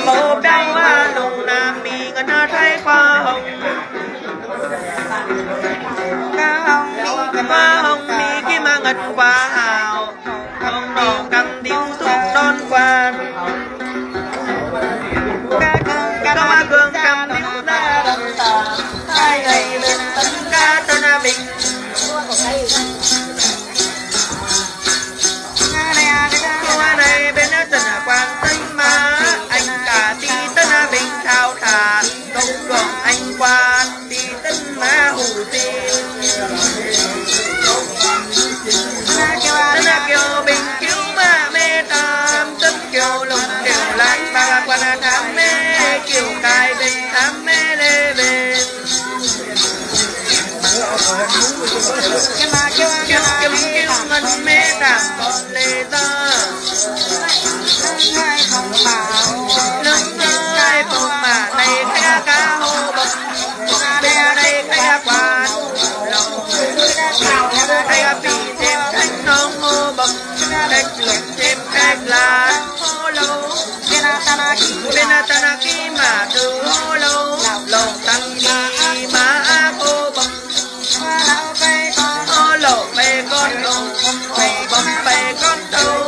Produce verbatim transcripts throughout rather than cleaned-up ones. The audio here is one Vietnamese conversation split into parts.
bộ béo lùng nam mi ngân thấy qua hồng qua hồng mi kia mà ngật qua hào hồng đỏ cầm điếu thuốc đón quan có ma cường cầm điếu ra đầm tà hai ngày bên tân ca tân bình qua này bên tân quang tây má anh cả tí tân bình thao thả công gồm anh quan tí tân má hủ tin tân kiều bình cứu mà mê tam tân kiều lùng kiều lạnh ba quan tham mê kiều cài bình tham mê lê bên kiều kiều kiều ngân mê tam con lê ta lưng ai phong mà này khai cá hô bậc đây đây khai quan lòng khai bị thêm thanh nông hô bậc cách lục thêm cách là hô lâu bên tanaki mà từ hô lâu lâu tăng đi mà cô bậc hô lâu về con lâu hô bậc về con đâu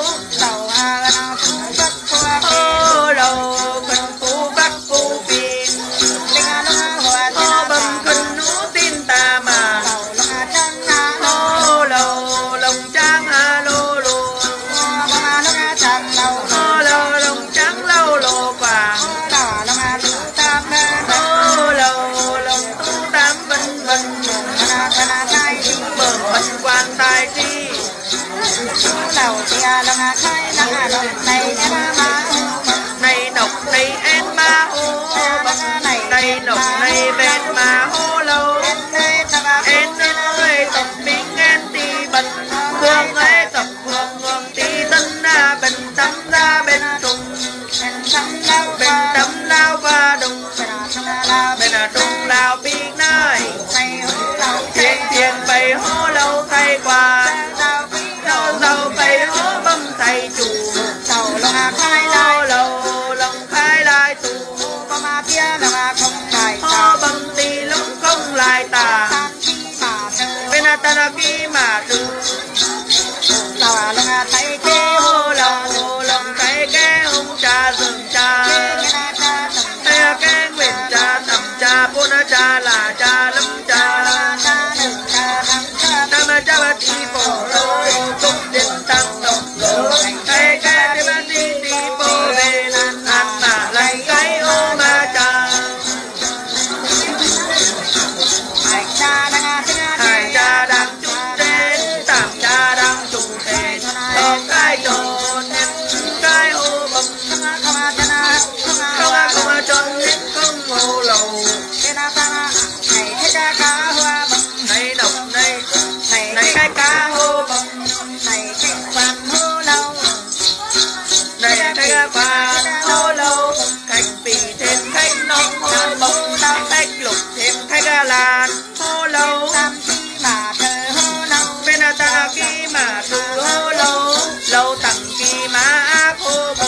hô lâu phần phú bắc phú pin hô bậc cần nú tin ta mà hô lâu lòng trang hà lô lô hô lâu lòng trắng lâu lô vàng hô lâu lòng tu tám vân vân bờ vân quan tài chi này nọc này em ma hô này nọc này bên mà hô lâu em ơi tập biến em ti bật hương ấy tập hương hương ti tân ra bên tâm ra bên trùng bên tâm lao qua đùng bên là trùng lao biết nơi thiên thiên bày hô lâu thay qua lâu bày hô bấm thầy chủ hô lâu lòng khai lại tù hô bấm tì lúc không lại tà bên là tanaki mà từ hô lâu lòng thấy cái hung trà rừng trà thấy cái nguyện trà thầm trà bố na trà là trà lâm trà tam trà bát đi phổ lô cung điện tăng đồng thấy cái đi bát đi đi phổ về ăn mà lấy cái ô ma trà hai trà đang chung đến tam trà đang chung đến ở cái tròn em cái ô bầm không ai không ai tròn hết không ngô lầu này độc này này cái cá hô bầm này cái quan hô lâu này cái quan hô lâu khách bị thêm khách nóng hô bầm khách lục thêm khách làn hô lâu bên ta kia mà từ hô lâu lâu tặng kia mà áp hô bầm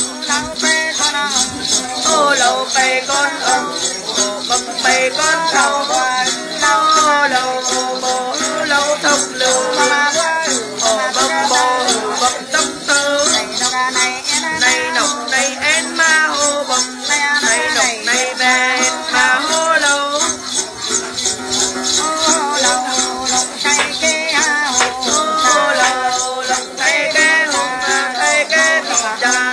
hô lâu bay con ông hô bầm bay con thầu hô lâu bố lâu thông lưu hô bầm bố bầm tâm tư này nọc này em ma hô bầm này nọc này bên mà hô lâu hô lâu thấy cái hùng mà thấy cái thằng cha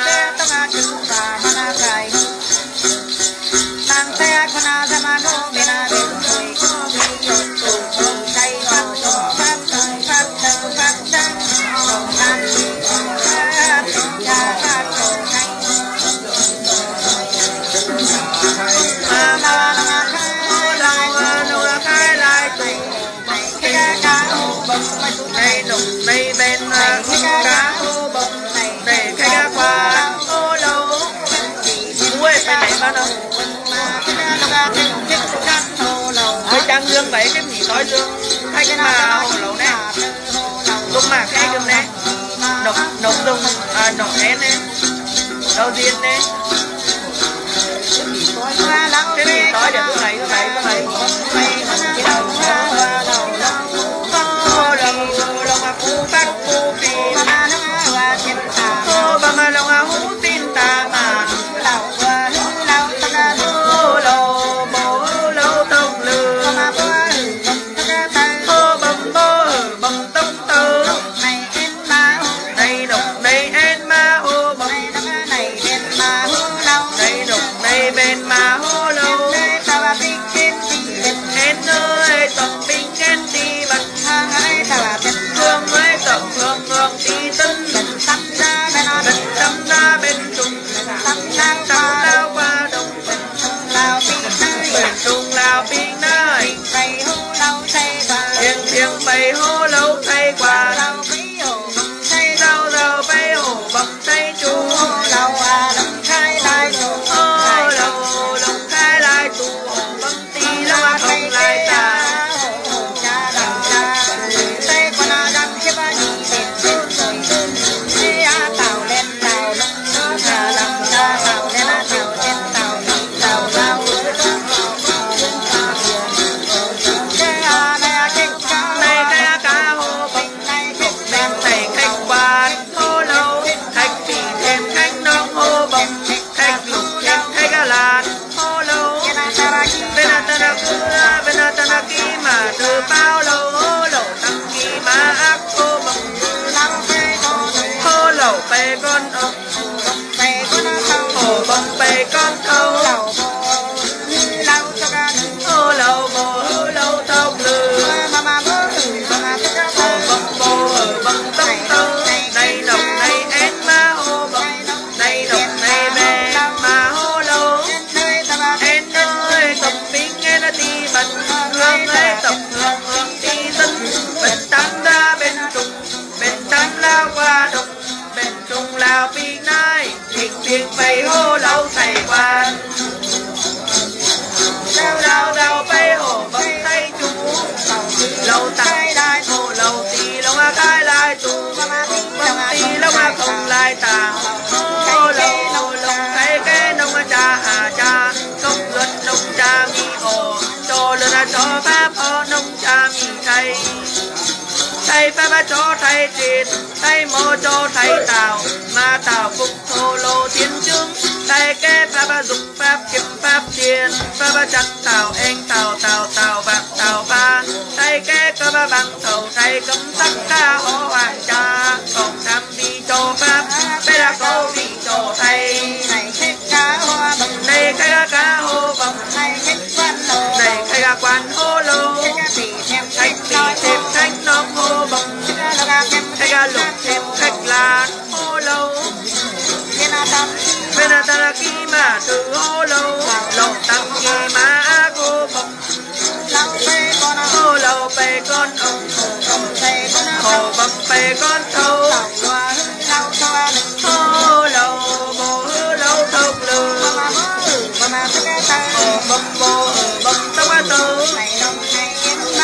này nục này bên cá hô bông để khai qua hô lâu muối bên này mà đâu với trang dương vậy cái gì nói dương hay cái mà hồ lẩu nè đúng mà cái dương nè nục nục dung à nục én nè đầu tiên nè bên mà hô lâu em ơi tổng binh em đi bật hương ơi tổng hương hương đi tân bình tâm ra bên trung tâm lao qua đông bên trung lao bình nơi tiếng tiếng bầy hô lâu thay qua rau rau bay hổ bập tay chú hô lâu khai lại tù hổ bập tí lâu không lại ta từ bao lâu hô lẩu tăng kỳ má ác hô bồng hô lẩu bè con ốc hô bồng bè con thâu hô lẩu bồ hô lẩu thâu lư hô bồng bồ ở bồng tông tông này nọc này én má hô bồng này nọc này bè mà hô lẩu én ơi tổng binh én đi bật hương ấy tổng hương hương đi tân bên tam ra bên trung bên tam lao qua đông bên trung lao bị nai thịnh tiếng bầy hô lâu thầy quan đau đau đau bay hổ bấm tay chú lâu tay hổ lâu tì lâu a khai lại chú bấm tì lâu a không lại ta hô lâu lâu thấy cái nông cha hà cha nông lượt nông cha mi hồ cho lượt cho pháp ho nông cha mi thầy thầy pháp cho thầy triệt thầy mô cho thầy tào mà tào phục thô lô thiên chứng thầy kế pháp dục pháp kiếp pháp tiền pháp chắc tào anh tào tào tào bạc tào ba thầy kế cơ ba bằng thầu thầy cấm sắc ca hô hoàng cha còn tham vi cho pháp bây là câu vi cho thầy này khách cá hoa bằng này khách cá hô bằng này khách quan hô lô khách bị thêm khách nông hô bằng khách lục thêm khách là hô lâu bên là ta là khi mà từ hô lâu lâu tăng khi mà hô bằng hô lâu bè con ông hô bằng bè con thâu hô lâu bồ hư lâu thâu lư hô bằng bồ ở bằng tông á tứ này nồng này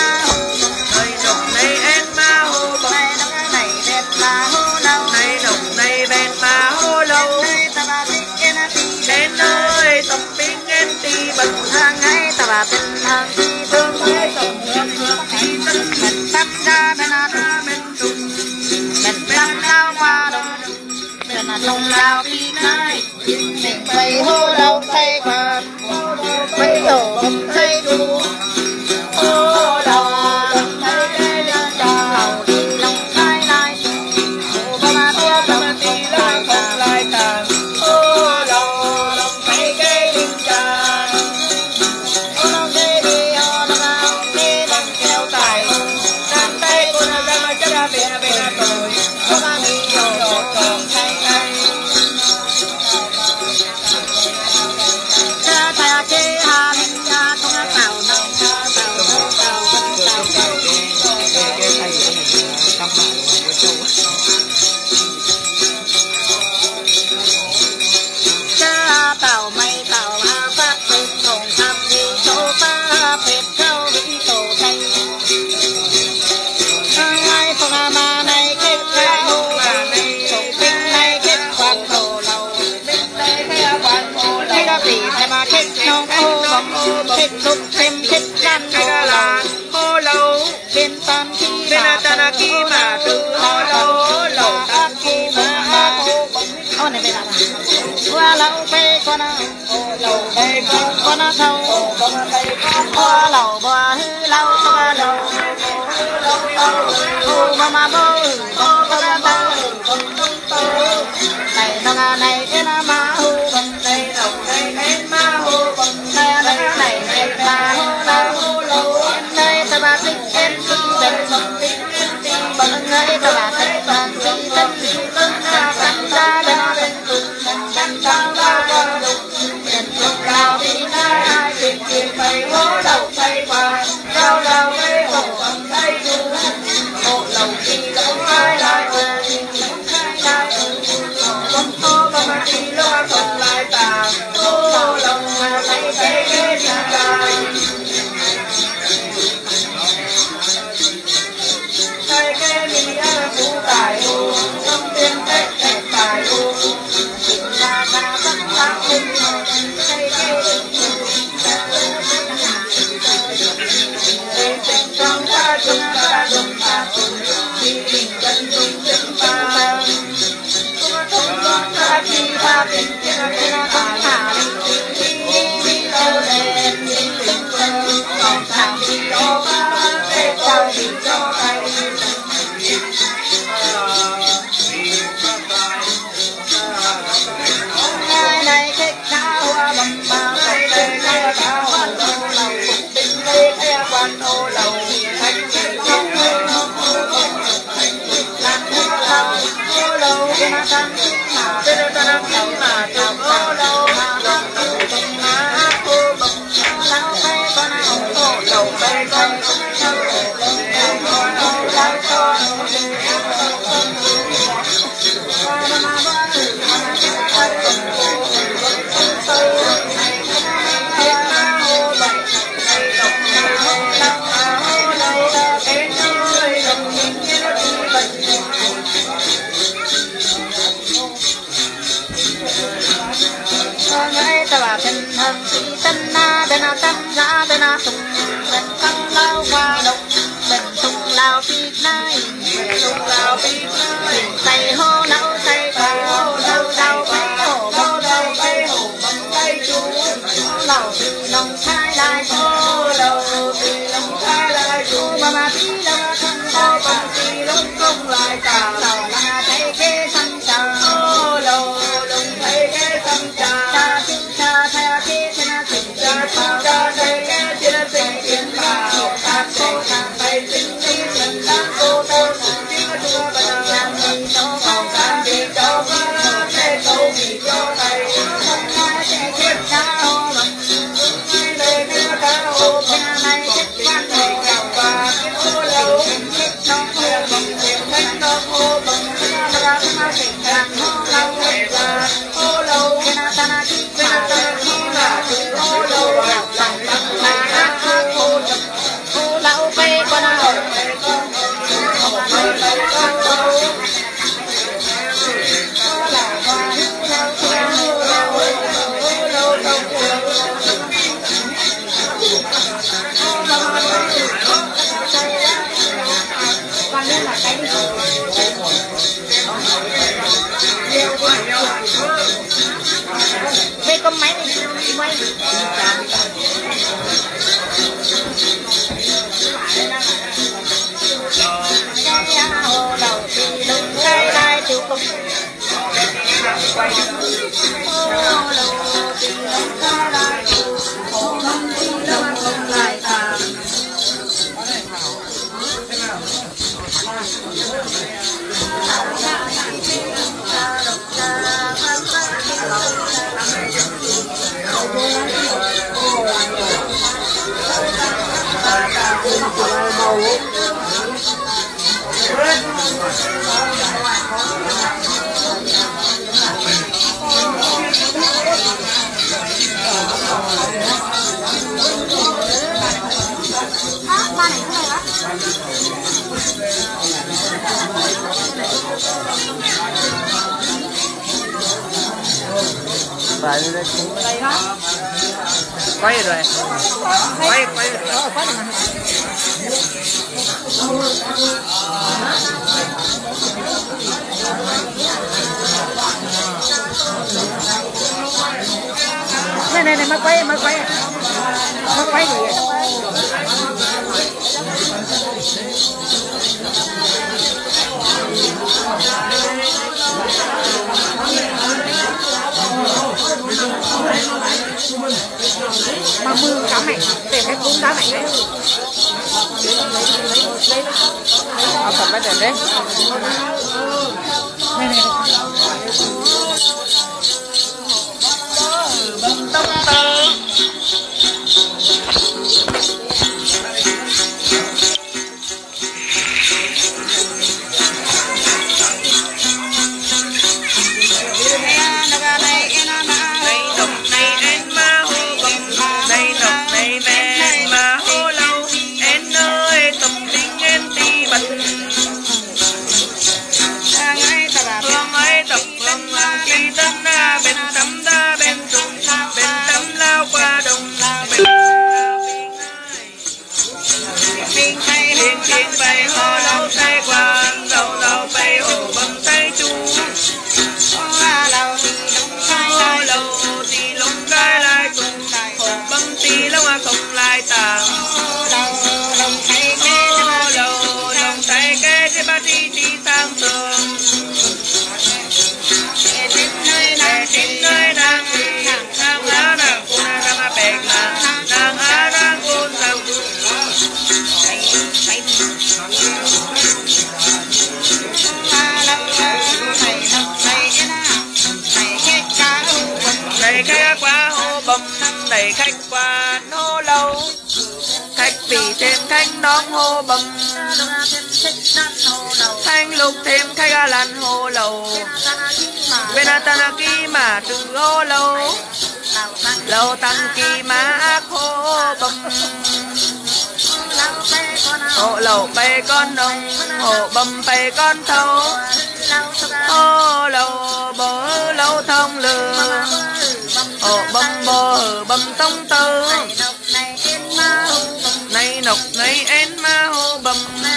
em ma hô bằng này nồng này bên ma hô lâu em ơi tổng binh em đi bằng hàng hay ta bà bên hàng đi thương ơi tổng hương hương đi tân mình tâm ra bên ra bên trung mình tâm lao qua đông bên là đông lao đi ngay mình bay hô lâu thay qua bay hô bấm thay đu hô lâu bấm thay cái lên chào đi lòng khai lại hô ba ba tia bấm tí lại không lại tàn hô lâu bấm thay cái lên chào hô lâu cái đi hô lâu bao đi bằng keo tài đang tay cô là ra chất ra bên bên là tôi hô ba mi hô lâu còn thay thay cha ta chế hà linh cha không có tàu nào tàu tàu tàu tàu cha tàu mây tàu a phát bên cùng tham đi chỗ ta phết khâu đi tổ thành ai phong ma này kết ra hồ này tổng binh này kết quan hồ lầu binh này kết quan hồ lầu cái gì thay mà kết nông ô bóng kết lục thêm kết lan hồ lầu hô lâu bên tam khi bên ta là khi mà từ hô lâu lâu tam khi mà hô ô này bên là hoa lâu bê con lâu bê con con thâu hoa lâu bò hư lâu hoa lâu hô mama bô con con thâu này nó này cái nó ma hô này đầu này em ma hô là tăng giá bên là sùng bên tăng lao qua đông bên sùng lao phi nay bên sùng lao phi nay tay hô nấu tay qua hô nấu đau bay hổ bao đau bay hổ bằng tay chú lẩu từ nông thái lai hô lẩu từ nông thái lai chú mà mà tí đâu không có bằng tí lúc không lại cả lẩu là thấy cái sân trà hô lẩu lùng thấy cái sân trà cha chim cha theo cái trên chim cha chim cha thấy cái trên chim chim bảo ta cô ta thấy chim chim mình đang cô ta chim chua bà làm gì cho không làm gì cho ba cái câu gì cho thầy không ai sẽ chết cha hô bằng ai đây cái ta hô cha này chết quan thầy chào bà cái hô lâu chết nó hô bằng tiền thanh nó hô bằng cha ra nó chết thằng hô lâu là hô lâu cái na ta na chi cái na ta na chi là hô lâu lòng lòng là hát hát hô hô lâu bay qua nào đây có máy này quay hồ đầu thì đừng cây lai chịu không quay hồ đầu thì đừng cây lai chịu hồ không thì đừng không lại tàn Phải đây quay rồi quay quay rồi này này này mới quay mới quay mới quay gì vậy mà mưa cá mẹ để cái cuốn cá mẹ đấy เอาผมไปเดี๋ยวนี้ này này ต้องเติม đầy khách qua hô lâu, khách vì thêm khách đón hô bầm, thanh lục thêm khách lan hô lầu, bên Tanaki mà trừ hô lâu, lâu tăng kỳ mà ác hô bầm, hộ lầu bay con nông, hộ bầm bay con thâu, hô lầu bờ lâu thông lừa, hộ bầm bầm bò hở bầm tông tơ này nọc này en ma hô bầm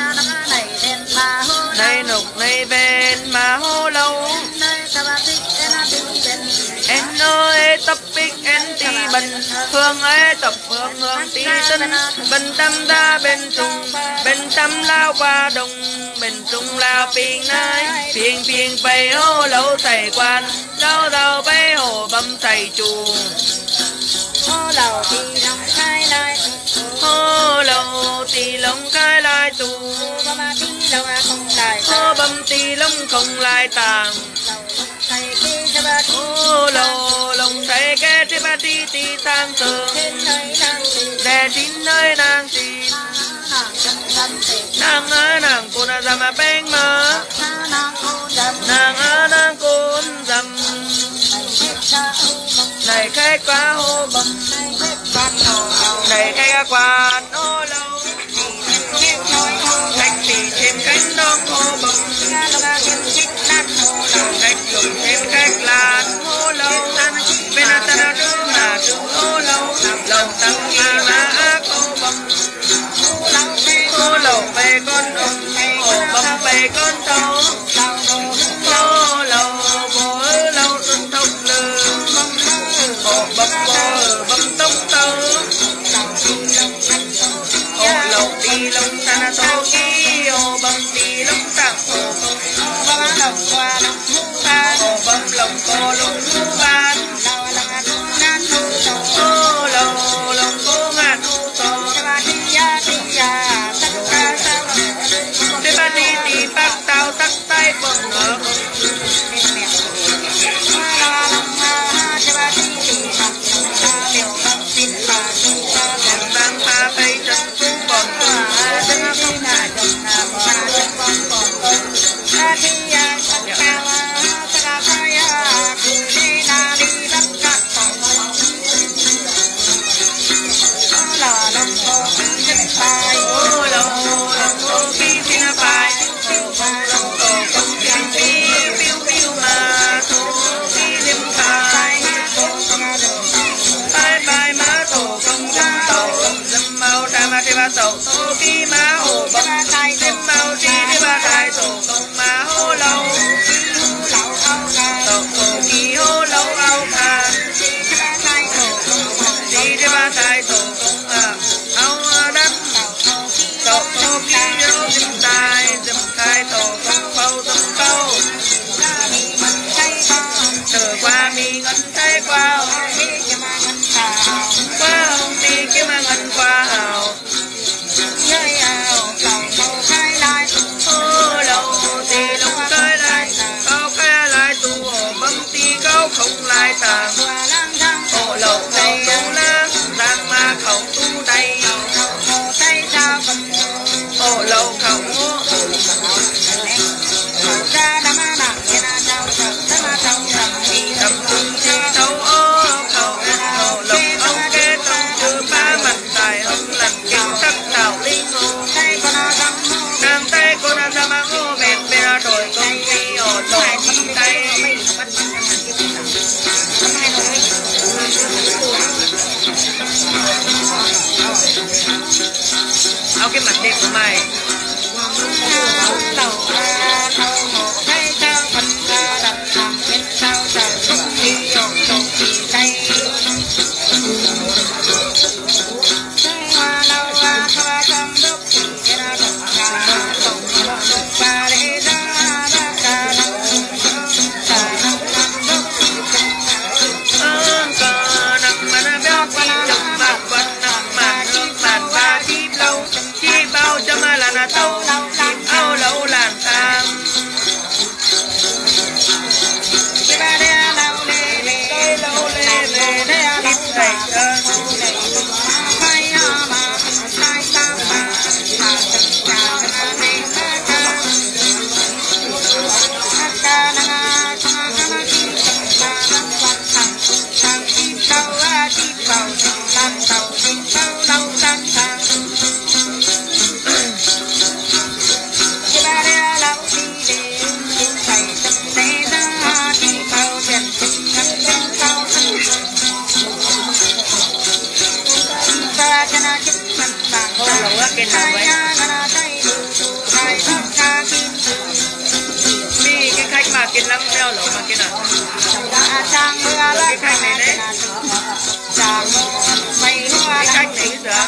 này nọc này ven ma hô lâu en ơi tập bích en ti bần hương ơi tập hương hương ti tân bần tâm ra bên trung bên tâm lao qua đông bên trung lao phiền nơi phiền phiền bay hô lâu thầy quan lâu đầu bay hồ bấm thầy chù hô lầu thì lòng khai lại hô lâu thì lông khai lại tù bấm tí lông không lại hô bấm tí lông không lại tàng thầy kia cho ba hô lâu lông thầy kê tri ba ti ti sang sương trên nơi nàng đè chín nơi nàng xin nàng chân tâm tịch nàng ơi nàng cô na ra mà beng mơ nàng cô đầm nàng ơi nàng côn dầm này khách quá hô bầm này khách quá ô lâu khách thì thêm cánh đông hô bầm khách dùng thêm khách là hô lâu bên ta đã đưa mà đừng hô lâu lòng tăng nghi mà ác hô bầm hô lâu về con ông hô bầm về con tàu hô lâu vô lâu xuân thông lương hô bầm bò bầm tông tàu hô lâu đi lông ta tô ký hô bầm đi lông tặng hô hô bầm lông cô lông hô ban hô lâu lông cô ngàn hô to thế ba đi đi bắt tao tắt tay bồng ngược đang pha tay chân cũng bồng hô lâu lông cô khi xin bài lông cô không xin phiêu phiêu phiêu mà thô khi liêm bài bài bài má thổ không dâm tàu dâm mau ra mà thế ba tàu thô khi má hồ bông dâm mau đi thế ba thái tổ không má hô lâu tàu thô khi hô lâu ao khan đi thế ba thái tổ không à ao đất tàu thô khi hô dâm tài dâm thái tổ không bao dâm bao từ qua mi ngân thấy qua qua hồng ti kiếm mà ngân qua hào hô lâu thì lông khai lại cao khai lại tu hồ bấm ti cao không lại tàng hô lâu này không lang đang mà không tu đầy hô lâu không hô tâm trung chi thâu ô khẩu hô lâu ông kê tông chữ ba mặt tài ông lần kinh sắc đạo linh hô nàng tay cô đã ra mang hô bền bền đổi công ty hô đổi chi tayเอาcái mặt đẹp của mày tàu ao lâu làn tang กินอะไรไหมมีcái khách màกินlăng đeo lẩu màกินอ่ะcái khách này đấy cái khách này cái gì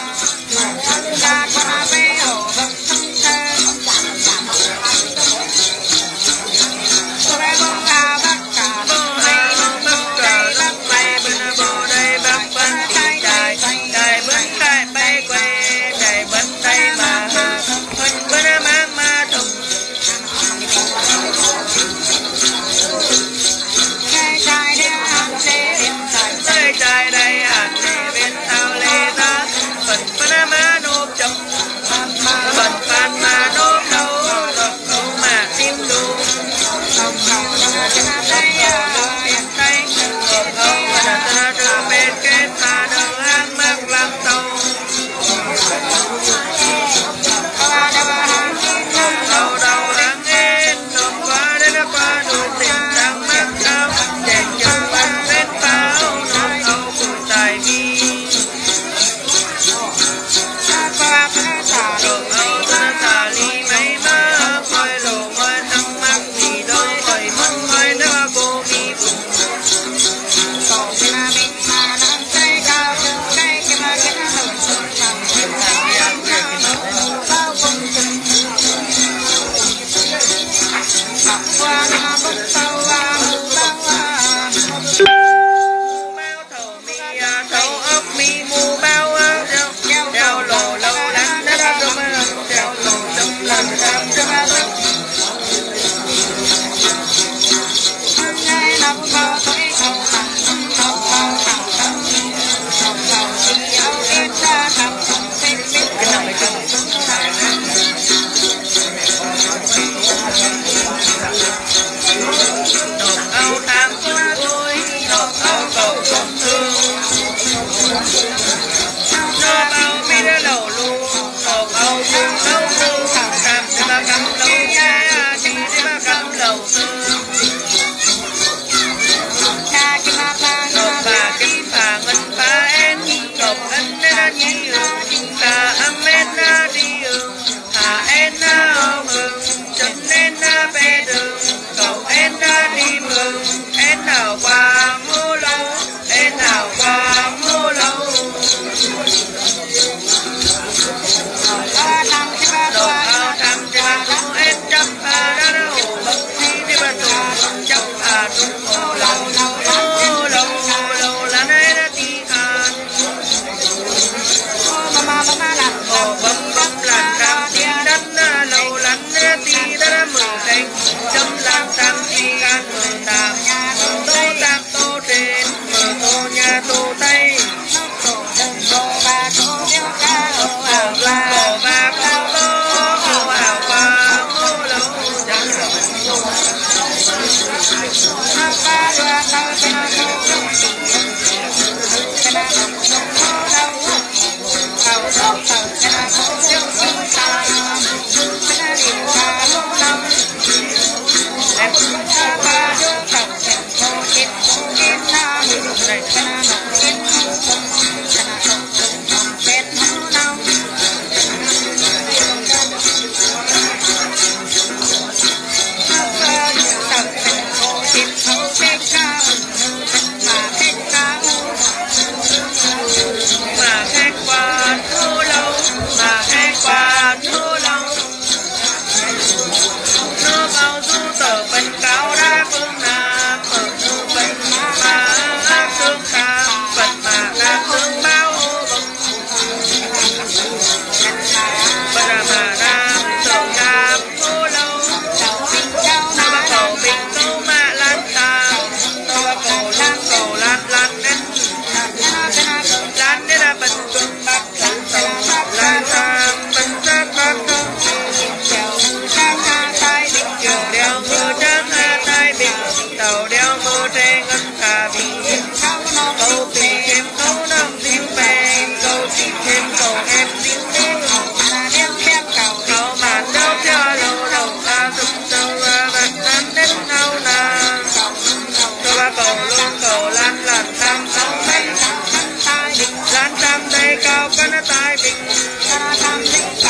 Hãy subscribe cho kênh Ghiền Mì Gõ để không bỏ lỡ những video hấp dẫn.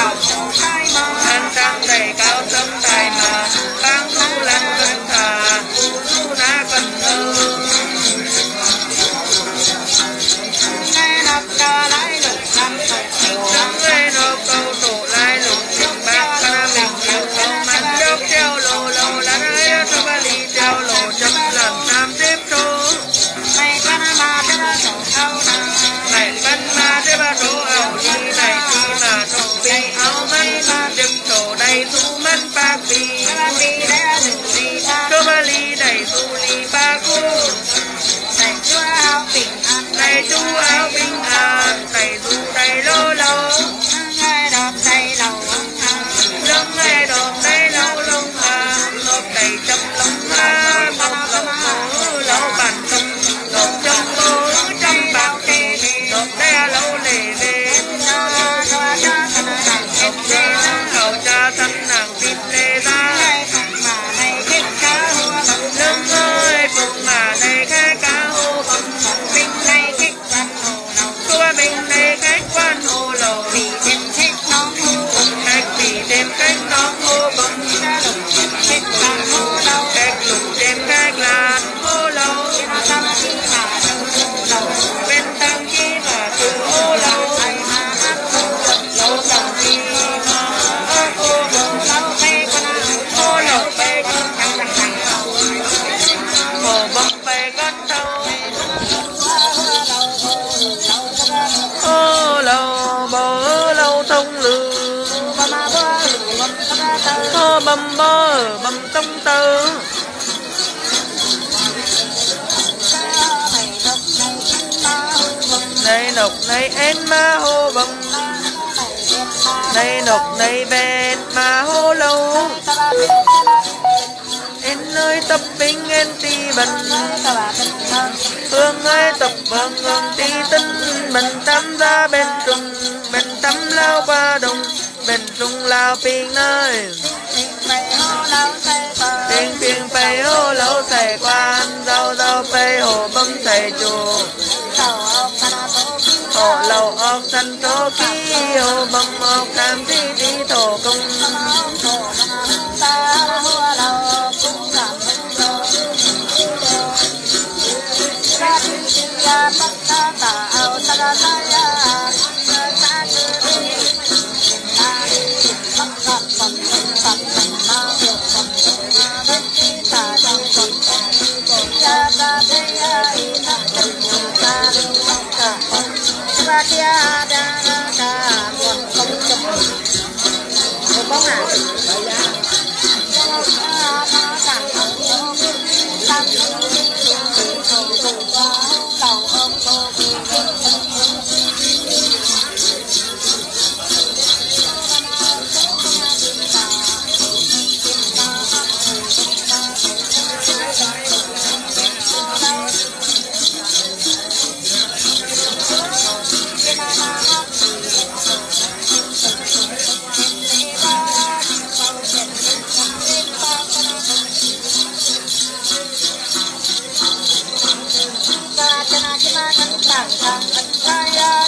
du áo bình an tay du tay lô lâu ngay đọt tay đầu lông ngay đọt tay lâu lông hà lông tay chấm lông hà mọc lông mũ lâu bàn công lông chấm mũ chấm bạc lông đe lâu lề về lông đe hậu cha thân nàng tim lê ra lưng ơi phụng mà này khai cá hô bầm mình này thích văn hồ đầu của mình này khách quan hồ lầu vì thêm thích nón hô khách vì thêm khách nón hô bầm ra lục thích văn hồ đầu khách lục thêm khách làn hô lầu tâm chi mà trong hồ đầu bên tâm chi mà từ hô lầu ai mà hát hồ lầu tâm chi mà ơi hô bầm lâu phê con hô lầu bê con chẳng chẳng chẳng hồ bầm bê con thâu hô lầu bờ lâu thông lư hô bầm bơ bầm tông tơ này nọc này en ma hô bầm này nọc này bẹt ma hô lâu en ơi tập binh en ti bần hương ơi tập vâng hương ti tinh mình tâm ra bên trung bên tâm lao qua đồng bên trung lao pin ơi tiếng tiếng bay hô lâu thầy quan rau rau bay hồ bấm thầy chùa hồ lầu ốc sân số ký hồ bấm ốc tam thi đi thổ công bóng à Hãy subscribe cho kênh Ghiền Mì Gõ để không bỏ lỡ những video hấp dẫn.